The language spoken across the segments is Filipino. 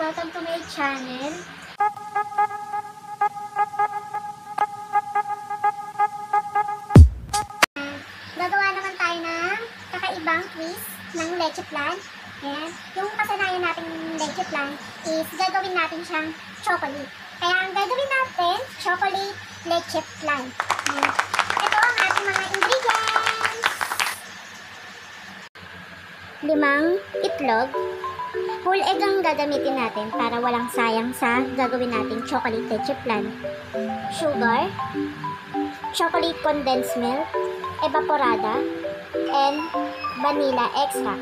Welcome to my channel. Gagawa naman tayo ng kakaibang twist ng LetcheFlan. Ayan. Yung kasanayan natin LetcheFlan is gagawin natin siyang chocolate. Kaya ang gagawin natin, chocolate LetcheFlan. Ayan. Ito ang ating mga ingredients. 5 itlog. Whole egg ang gagamitin natin para walang sayang sa gagawin nating chocolate LetcheFlan. Sugar, chocolate condensed milk, evaporada, and vanilla extract.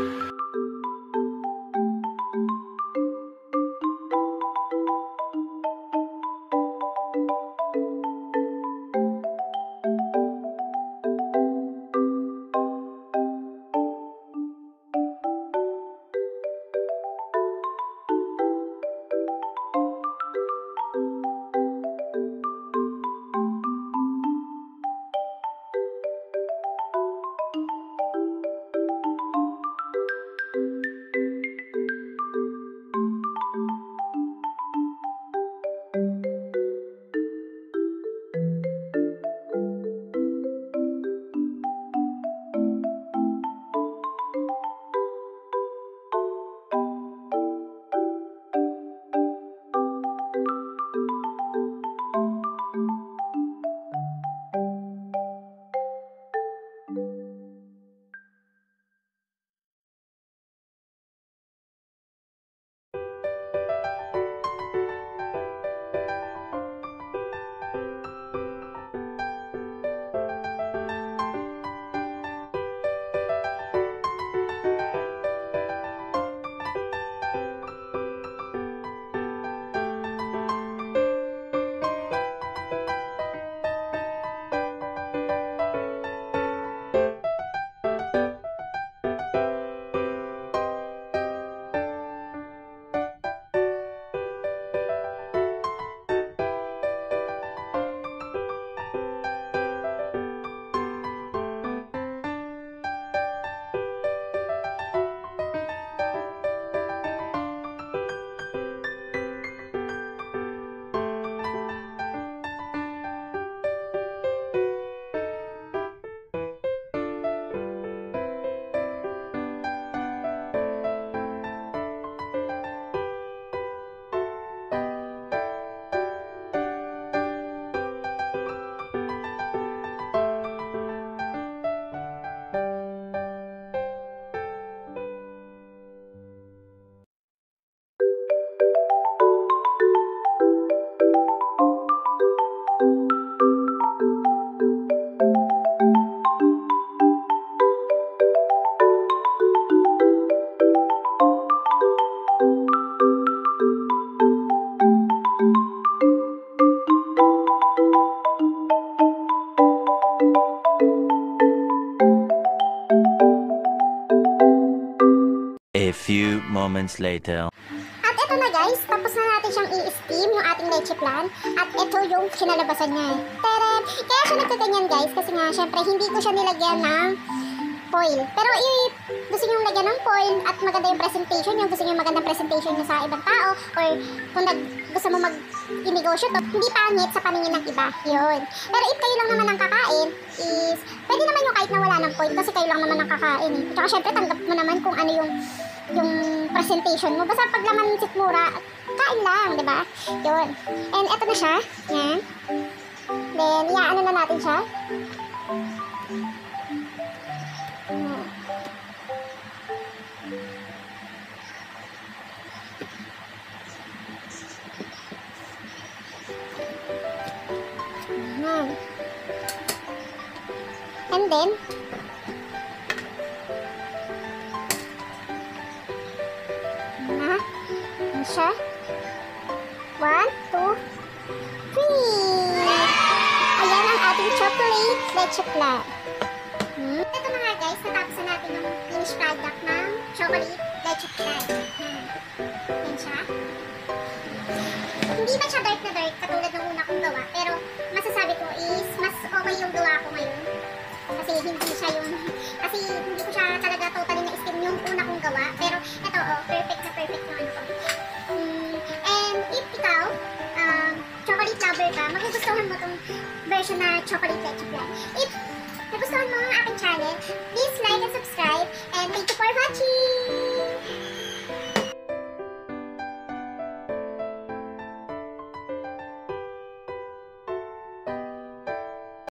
A few moments later. At ito na guys, tapos na natin siyang i-steam yung ating LetcheFlan. At ito yung kinalabasan niya. Teren! Kaya siya nagkaganyan guys, kasi nga syempre hindi ko siya nilagyan ng foil. Pero gusto nyo lagyan ng foil at maganda yung presentation, yung gusto nyo magandang presentation nyo sa ibang tao, or kung gusto mo mag-inegosyo to, hindi pangit sa paningin ng iba. Yun. Pero if kayo lang naman ang kakain, is pwede naman yung kahit na wala ng foil kasi kayo lang naman ang kakain eh. Tsaka syempre tanggap mo naman kung ano yung presentation mo. Basta pag laman sikmura, kain lang, di ba? Yun. And eto na siya. Yan. Then, iaano na natin siya. Yan. And then, siya. 1, 2, 3. Ayan ang ating chocolate LetcheFlan. Ito na nga guys, natapos na natin yung finished product ng chocolate LetcheFlan. Yan siya. Hindi ba siya dark na dark katulad ng una kong gawa, pero masasabi ko is mas okay yung gawa ko ngayon. Kasi hindi siya yung, kasi hindi ko siya talaga totally na-steam yung una kong gawa, pero ito perfect na perfect yung ano ko. ka, magugustuhan mo tong version na Chocolate LetcheFlan. If nagustuhan mo ang aking channel, please